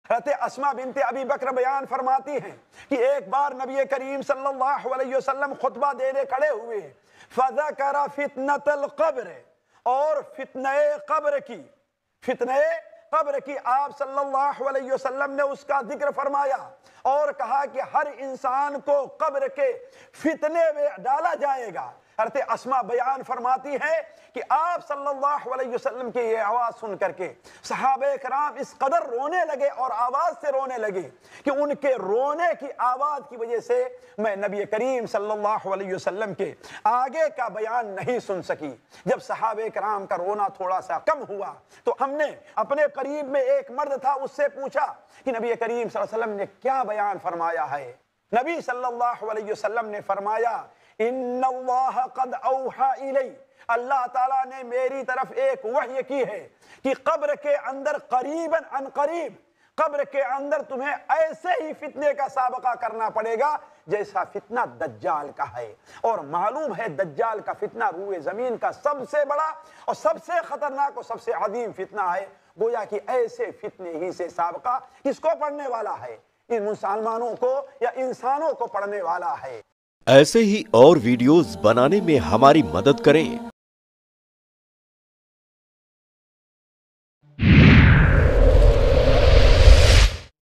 حضرت اسما بنت ابی بکر بیان فرماتی ہیں کہ ایک بار نبی کریم صلی اللہ علیہ وسلم خطبہ دینے کھڑے ہوئے، فذکر فتنۃ القبر، اور فتنہ قبر کی آپ صلی اللہ علیہ وسلم نے اس کا ذکر فرمایا اور کہا کہ ہر انسان کو قبر کے فتنے میں ڈالا جائے گا۔ حضرت اسما بیان فرماتی ہے کہ آپ صلی اللہ علیہ وسلم کی یہ آواز سن کر کے صحابہ کرام اس قدر رونے لگے اور آواز سے رونے لگے کہ ان کے رونے کی آواز کی وجہ سے میں نبی کریم صلی اللہ علیہ وسلم کے آگے کا بیان نہیں سن سکی۔ جب صحابہ کرام کا رونا تھوڑا سا کم ہوا تو ہم نے اپنے قریب میں ایک مرد تھا، اس سے پوچھا کہ نبی کریم صلی اللہ علیہ وسلم نے کیا بیان فرمایا ہے؟ نبی صلی اللہ علیہ وسلم نے فرمایا، ان اللہ قد اوحى الی، اللہ تعالیٰ نے میری طرف ایک وحی کی ہے کہ قبر کے اندر قریباً عن قریب، قبر کے اندر تمہیں ایسے ہی فتنے کا سابقہ کرنا پڑے گا جیسا فتنہ دجال کا ہے۔ اور معلوم ہے دجال کا فتنہ روئے زمین کا سب سے بڑا اور سب سے خطرناک اور سب سے عظیم فتنہ ہے۔ گویا کہ ایسے فتنے ہی سے سابقہ کس کو پڑھنے والا ہے؟ ان مسلمانوں کو یا انسانوں کو پڑھنے والا ہے۔ ایسے ہی اور ویڈیوز بنانے میں ہماری مدد کریں۔